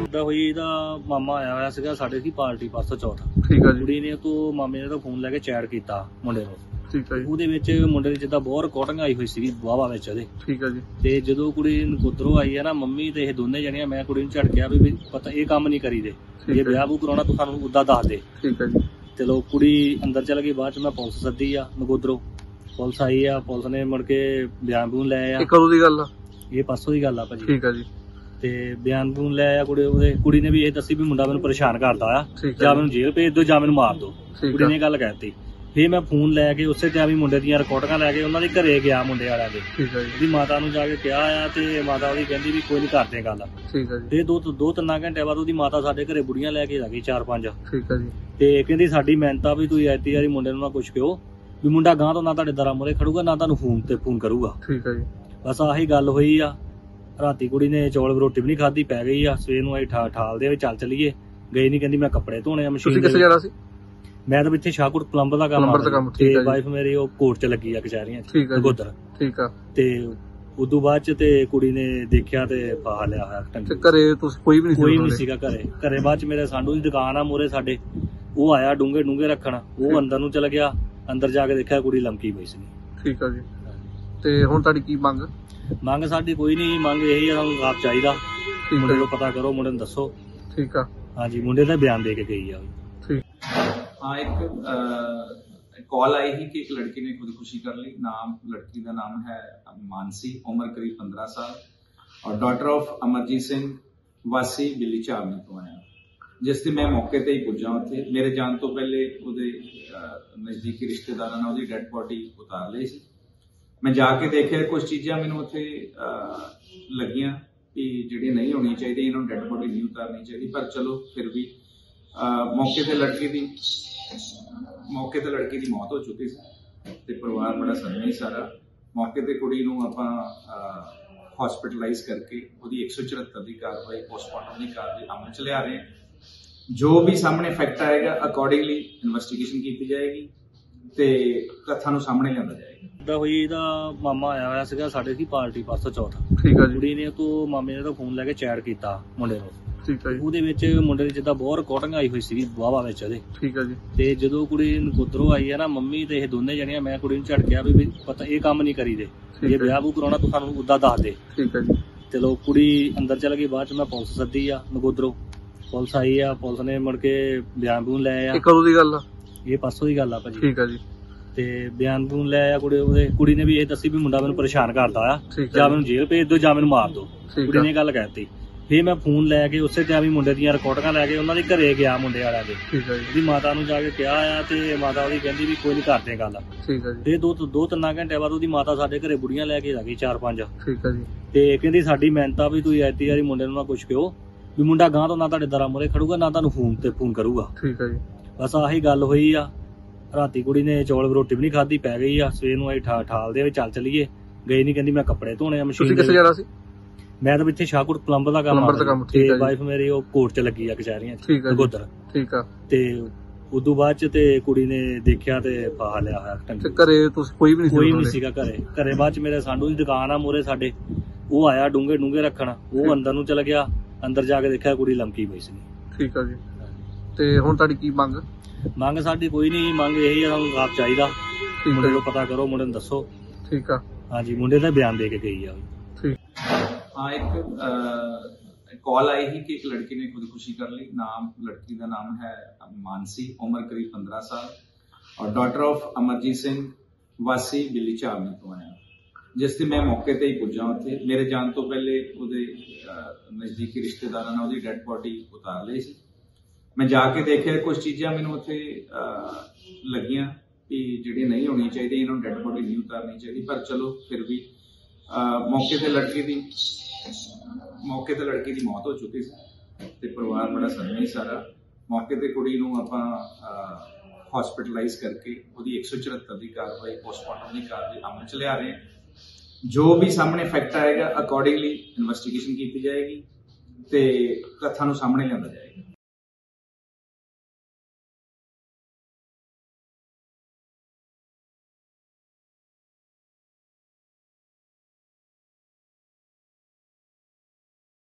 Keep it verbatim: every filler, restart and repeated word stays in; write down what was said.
इदा हुई इहदा मामा आया होया सीगा साडे की पार्टी परसों चौथ। ठीक है जी। कुड़ी ने तो मामे ने तो फोन लैके चैट कीता मुंडे नूं। ठीक है जी। ਉਹਦੇ ਵਿੱਚ ਮੁੰਡੇ ਦੀ ਜਿੱਦਾਂ ਬਹੁਤ ਰਿਕਾਰਡਿੰਗ ਆਈ ਹੋਈ ਸੀ ਵਾਵਾ ਵਿੱਚ ਉਹਦੇ। ਠੀਕ ਹੈ ਜੀ। ਤੇ ਜਦੋਂ ਕੁੜੀ ਨਕੋਦਰੋਂ ਆਈ ਹੈ ਨਾ ਮੰਮੀ ਤੇ ਇਹ ਦੋਨੇ ਜਣੀਆਂ ਮੈਂ ਕੁੜੀ ਨੂੰ ਝੜਕਿਆ ਵੀ ਵੀ ਪਤਾ ਇਹ ਕੰਮ ਨਹੀਂ ਕਰੀਦੇ ਜੇ ਵਿਆਹ ਵੂ ਕਰਾਉਣਾ ਤੂੰ ਸਾਨੂੰ ਉਦਾਂ ਦੱਸ ਦੇ। ਠੀਕ ਹੈ ਜੀ। ਚਲੋ ਕੁੜੀ ਅੰਦਰ ਚਲ ਗਈ ਬਾਅਦ ਚ ਮੈਂ ਪੁਲਿਸ ਸੱਦੀ ਆ ਨਕੋਦਰੋਂ ਪੁਲਿਸ ਆਈ ਆ ਪੁਲਿਸ ਨੇ ਮੁੜ ਕੇ ਬਿਆਨ ਬੂਨ ਲੈ ਆ। ਇਹ ਕਦੋਂ ਦੀ ਗੱਲ ਆ? ਇਹ ਪਰਸੋਂ ਦੀ ਗੱਲ ਆ ਭਾਜੀ। ਠੀਕ ਹੈ ਜੀ। ਤੇ ਬਿਆਨ ਬੂਨ ਲੈ ਆ ਕੁੜੀ ਉਹਦੇ ਕੁੜੀ ਨੇ ਵੀ ਇਹ ਦੱਸੀ ਵੀ ਮੁੰਡਾ ਮੈਨੂੰ ਪਰੇਸ਼ਾਨ ਕਰਦਾ ਆ ਜਾਂ ਮੈਨੂੰ ਜੇਲ੍ਹ ਭੇਜ ਦਿਓ ਜਾਂ ਮੈਨੂੰ ਮਾਰ ਦਿਓ। ਕੁੜੀ ਨੇ ਗੱਲ ਕਹਿਤੀ। ਫਿਰ ਮੈਂ ਫੋਨ ਲੈ ਕੇ ਉਸੇ ਟਾਈਮ ਹੀ ਮੁੰਡੇ ਦੀਆਂ ਰਿਕਾਰਡਿੰਗਾਂ ਲੈ ਕੇ ਉਹਨਾਂ ਦੇ ਘਰੇ ਗਿਆ ਮੁੰਡੇ ਵਾਲਿਆਂ ਦੇ। ਠੀਕ ਹੈ ਜੀ। ਉਹਦੀ ਮਾਤਾ ਨੂੰ ਜਾ ਕੇ ਕਿਹਾ ਆ ਤੇ ਮਾਤਾ ਉਹਦੀ ਕਹਿੰਦੀ ਵੀ ਕੋਈ ਨਹੀਂ ਕਰਦੇ ਗੱਲ। ਠੀਕ ਹੈ ਜੀ। ਤੇ ਦੋ ਦੋ ਤਿੰਨ ਘੰਟੇ ਬਾਅਦ ਉਹਦੀ ਮਾਤਾ ਸਾਡੇ ਘਰੇ ਬੁੜੀਆਂ ਲੈ ਕੇ ਆ ਗਈ ਚਾਰ ਪੰਜ। ਠੀਕ ਹੈ ਜੀ। ਤੇ ਕਹਿੰਦੀ ਸਾਡੀ ਮਿਹਨਤ ਵੀ ਤੁਸੀਂ ਐਤੀ ਵਾਰੀ ਮੁੰਡੇ ਨੂੰ ਨਾ ਕੁਛ ਕਿਉ ਵੀ ਮੁੰਡਾ ਗਾਂ ਤੋਂ ਨਾ ਤੁਹਾਡੇ ਦਰਾਂ ਮੂਹਰੇ ਖੜੂਗਾ ਨਾ ਤੁਹਾਨੂੰ ਫੋਨ ਤੇ ਫੋਨ ਕਰੂਗਾ। ਠੀਕ ਹੈ ਜੀ। ਬਸ ਆਹੀ ਗੱਲ ਹੋਈ ਆ। ਰਾਤੀ ਕੁੜੀ ਨੇ ਚੌਲ ਰੋਟੀ ਵੀ ਨਹੀਂ ਖਾਧੀ ਪੈ ਗਈ ਆ। ਸਵੇਰ ਨੂੰ ਅਸੀਂ ਠਾ ਠਾਲਦੇ ਵੀ ਚੱਲ ਚਲੀਏ ਗਈ ਨਹੀਂ ਕਹਿੰਦੀ ਮੈਂ ਕੱਪੜੇ ਧੋਣੇ ਆ ਮਸ਼ੀਨ। ਤੁਸੀਂ ਕਿੱਥੇ ਜਾਣਾ ਸੀ? ਮੈਂ ਤਾਂ ਇੱਥੇ ਸ਼ਾਹਕੋਟ ਪਲੰਬਰ ਦਾ ਕੰਮ ਆ ਤੇ ਵਾਈਫ ਮੇਰੀ ਉਹ ਕੋਰਟ ਚ ਲੱਗੀ ਆ ਕਚਹਿਰੀਆਂ ਚ ਨਕੋਦਰ। ਠੀਕ ਆ। ਤੇ ਉਦੋਂ ਬਾਅਦ ਚ ਤੇ ਕੁੜੀ ਨੇ ਦੇਖਿਆ ਤੇ ਫਾਹਾ ਲਿਆ ਹੋਇਆ ਤੇ ਘਰੇ ਤੁਸੀਂ ਕੋਈ ਵੀ ਨਹੀਂ ਸੀ? ਕੋਈ ਨਹੀਂ ਸੀਗਾ ਘਰੇ। ਘਰੇ ਬਾਅਦ ਚ ਮੇਰੇ ਸਾਂਢੂ ਦੀ ਦੁਕਾਨ ਆ ਮੂਹਰੇ ਸਾਡੇ ਉਹ ਆਇਆ ਡੂੰਘੇ ਡੂੰਘੇ ਰੱਖਣ ਉਹ ਅੰਦਰ ਨੂੰ ਚਲ ਗਿਆ। ਅੰਦਰ ਜਾ ਕੇ ਦੇਖਿਆ ਕੁੜੀ ਲਮਕੀ ਪਈ ਸੀ। ਠੀਕ ਆ ਜੀ। ਤੇ ਹੁਣ ਤੁਹਾਡੀ ਕੀ ਮੰਗ? ਮੰਗ ਸਾਡੀ ਕੋਈ ਨਹੀਂ ਮੰਗ ਇਹੀ ਆ ਸਾਨੂੰ ਆਪ ਚਾਹੀਦਾ ਮੁੰਡੇ ਨੂੰ ਪਤਾ ਕਰੋ ਮੁੰਡੇ ਨੂੰ ਦੱਸੋ। ਠੀਕ ਆ। ਹਾਂਜੀ ਮੁੰਡੇ ਦਾ ਬਿਆਨ ਦੇ ਕੇ ਗਈ ਆ। ਠੀਕ। हाँ एक कॉल आई ही कि एक लड़की ने खुदकुशी कर ली। नाम लड़की का नाम है मानसी, उम्र करीब पंद्रह साल और डॉटर ऑफ अमरजीत सिंह वासी बिल्ली चावनी तो है। जिस दिन मैं मौके ते ही पुजा उत्थे मेरे जान तो पहले उहदे नजदीकी रिश्तेदारां ने उहदी डेड बॉडी उतार ली सी। मैं जाके देखिया कुछ चीज़ां मैनूं उत्थे लगियां कि जिहड़ियां नहीं होनी चाहिए इन्हां नूं डेड बॉडी नहीं उतारनी चाहिए पर चलो फिर भी मौके ते लड़की दी मौके ते लड़की दी मौत हो चुकी सी ते परिवार बड़ा सदमे सारा। मौके ते कुड़ी नूं आपां हॉस्पिटलाइज करके उहदी एक सौ चौहत्तर दी कार्रवाई पोस्टमार्टम दी कार्रवाई अमल च लिया रहे हैं। जो भी सामने फैक्ट आएगा अकॉर्डिंगली इन्वेस्टिगेशन की जाएगी ते कथा नूं सामने लिआंदा जाएगा। इदा होई इहदा मामा आया होया सीगा साडे की पार्टी परसों चौथ। ठीक है जी। कुड़ी ने तो मामे ने तो फोन लैके चैट कीता मुंडे नूं। ਠੀਕ ਹੈ ਜੀ। ਉਹਦੇ ਵਿੱਚ ਮੁੰਡੇ ਦੀ ਜਿੱਦਾਂ ਬਹੁਤ ਰਿਕਾਰਡਿੰਗ ਆਈ ਹੋਈ ਸੀ ਵਾਵਾ ਵਿੱਚ ਉਹਦੇ। ਠੀਕ ਹੈ ਜੀ। ਤੇ ਜਦੋਂ ਕੁੜੀ ਨਕੋਦਰੋਂ ਆਈ ਹੈ ਨਾ ਮੰਮੀ ਤੇ ਇਹ ਦੋਨੇ ਜਣੀਆਂ ਮੈਂ ਕੁੜੀ ਨੂੰ ਝੜਕਿਆ ਵੀ ਪਤਾ ਇਹ ਕੰਮ ਨਹੀਂ ਕਰੀਦੇ ਜੇ ਵਿਆਹ ਵੂ ਕਰਾਉਣਾ ਤੂੰ ਸਾਨੂੰ ਉਦਾਂ ਦੱਸ ਦੇ। ਠੀਕ ਹੈ ਜੀ। ਚਲੋ ਕੁੜੀ ਅੰਦਰ ਚਲ ਗਈ ਬਾਅਦ ਚ ਮੈਂ ਪੁਲਿਸ ਸੱਦੀ ਆ ਨਕੋਦਰੋਂ ਪੁਲਿਸ ਆਈ ਆ ਪੁਲਿਸ ਨੇ ਮੁੜ ਕੇ ਬਿਆਨ ਬੂਨ ਲੈ ਆ। ਇਹ ਕਦੋਂ ਦੀ ਗੱਲ ਆ? ਇਹ ਪਰਸੋਂ ਦੀ ਗੱਲ ਆ ਭਾਜੀ। ਠੀਕ ਹੈ ਜੀ। ਤੇ ਬਿਆਨ ਬੂਨ ਲੈ ਆ ਕੁੜੀ ਉਹਦੇ ਕੁੜੀ ਨੇ ਵੀ ਇਹ ਦੱਸੀ ਵੀ ਮੁੰਡਾ ਮੈਨੂੰ ਪਰੇਸ਼ਾਨ ਕਰਦਾ ਆ ਜਾਂ ਮੈਨੂੰ ਜੇਲ੍ਹ ਭੇਜ ਦਿਓ ਜਾਂ ਮੈਨੂੰ ਮਾਰ ਦਿਓ। ਕੁੜੀ ਨੇ ਗੱਲ ਕਹਿਤੀ। ਫਿਰ ਮੈਂ ਫੋਨ ਲੈ ਕੇ ਉਸੇ ਟਾਈਮ ਹੀ ਮੁੰਡੇ ਦੀਆਂ ਰਿਕਾਰਡਿੰਗਾਂ ਲੈ ਕੇ ਉਹਨਾਂ ਦੇ ਘਰੇ ਗਿਆ ਮੁੰਡੇ ਵਾਲਿਆਂ ਦੇ। ਠੀਕ ਹੈ ਜੀ। ਉਹਦੀ ਮਾਤਾ ਨੂੰ ਜਾ ਕੇ ਕਿਹਾ ਆ ਤੇ ਮਾਤਾ ਉਹਦੀ ਕਹਿੰਦੀ ਵੀ ਕੋਈ ਨਹੀਂ ਕਰਦੇ ਗੱਲ। ਠੀਕ ਹੈ ਜੀ। ਤੇ ਦੋ ਦੋ ਤਿੰਨ ਘੰਟੇ ਬਾਅਦ ਉਹਦੀ ਮਾਤਾ ਸਾਡੇ ਘਰੇ ਬੁੜੀਆਂ ਲੈ ਕੇ ਆ ਗਈ ਚਾਰ ਪੰਜ। ਠੀਕ ਹੈ ਜੀ। ਤੇ ਕਹਿੰਦੀ ਸਾਡੀ ਮਿਹਨਤ ਵੀ ਤੁਸੀਂ ਐਤੀ ਵਾਰੀ ਮੁੰਡੇ ਨੂੰ ਨਾ ਕੁਛ ਕਿਉ ਵੀ ਮੁੰਡਾ ਗਾਂ ਤੋਂ ਨਾ ਤੁਹਾਡੇ ਦਰਾਂ ਮੂਹਰੇ ਖੜੂਗਾ ਨਾ ਤੁਹਾਨੂੰ ਫੋਨ ਤੇ ਫੋਨ ਕਰੂਗਾ। ਠੀਕ ਹੈ ਜੀ। ਬਸ ਆਹੀ ਗੱਲ ਹੋਈ ਆ। ਰਾਤੀ ਕੁੜੀ ਨੇ ਚੌਲ ਰੋਟੀ ਵੀ ਨਹੀਂ ਖਾਧੀ ਪੈ ਗਈ ਆ। ਸਵੇਰ ਨੂੰ ਅਸੀਂ ਠਾ ਠਾਲਦੇ ਵੀ ਚੱਲ ਚਲੀਏ ਗਈ ਨਹੀਂ ਕਹਿੰਦੀ ਮੈਂ ਕੱਪੜੇ ਧੋਣੇ ਆ ਮਸ਼ੀਨ। ਤੁਸੀਂ ਕਿੱਥੇ ਜਾਣਾ ਸੀ? ਮੈਂ ਤਾਂ ਇੱਥੇ ਸ਼ਾਹਕੋਟ ਪਲੰਬਰ ਦਾ ਕੰਮ ਆ ਤੇ ਵਾਈਫ ਮੇਰੀ ਉਹ ਕੋਰਟ ਚ ਲੱਗੀ ਆ ਕਚਹਿਰੀਆਂ ਚ ਨਕੋਦਰ। ਠੀਕ ਆ। ਤੇ ਉਦੋਂ ਬਾਅਦ ਚ ਤੇ ਕੁੜੀ ਨੇ ਦੇਖਿਆ ਤੇ ਫਾਹਾ ਲਿਆ ਹੋਇਆ। ਤੇ ਘਰੇ ਤੁਸੀਂ ਕੋਈ ਵੀ ਨਹੀਂ ਸੀ? ਕੋਈ ਨਹੀਂ ਸੀਗਾ ਘਰੇ। ਘਰੇ ਬਾਅਦ ਚ ਮੇਰੇ ਸਾਂਢੂ ਦੀ ਦੁਕਾਨ ਆ ਮੂਹਰੇ ਸਾਡੇ ਉਹ ਆਇਆ ਡੂੰਘੇ ਡੂੰਘੇ ਰੱਖਣ ਉਹ ਅੰਦਰ ਨੂੰ ਚਲ ਗਿਆ। ਅੰਦਰ ਜਾ ਕੇ ਦੇਖਿਆ ਕੁੜੀ ਲਮਕੀ ਪਈ ਸੀ। ਠੀਕ ਆ ਜੀ। ਤੇ ਹੁਣ ਤੁਹਾਡੀ ਕੀ ਮੰਗ? ਮੰਗ ਸਾਡੀ ਕੋਈ ਨਹੀਂ ਮੰਗ ਇਹੀ ਆ ਸਾਨੂੰ ਆਪ ਚਾਹੀਦਾ ਮੁੰਡੇ ਨੂੰ ਪਤਾ ਕਰੋ ਮੁੰਡੇ ਨੂੰ ਦੱਸੋ। ਠੀਕ ਆ। ਹਾਂਜੀ ਮੁੰਡੇ ਦਾ ਬਿਆਨ ਦੇ ਕੇ ਗਈ ਆ। हाँ एक कॉल आई ही कि एक लड़की ने खुदकुशी कर ली। नाम लड़की का नाम है मानसी, उम्र करीब पंद्रह साल और डॉटर ऑफ अमरजीत सिंह वासी बिल्ली चावनी तो है। जिस दिन मैं मौके ते ही पुजा उत्थे मेरे जान तो पहले उहदे नजदीकी रिश्तेदारां ने उहदी डेड बॉडी उतार ली सी। मैं जाके देखिया कुछ चीज़ां मैनूं उत्थे लगियां कि जिहड़ियां नहीं होनी चाहिए इन्हां नूं डेड बॉडी नहीं उतारनी चाहिए पर चलो फिर भी मौके ते लड़की दी मौके ते लड़की दी मौत हो चुकी सी ते परिवार बड़ा सदमे सारा। मौके ते कुड़ी नूं आपां हॉस्पिटलाइज करके उहदी एक सौ चौहत्तर दी कार्रवाई पोस्टमार्टम दी कार्रवाई अमल च लिया रहे हैं। जो भी सामने फैक्ट आएगा अकॉर्डिंगली इन्वेस्टिगेशन की जाएगी ते कथा नूं सामने लिआंदा जाएगा।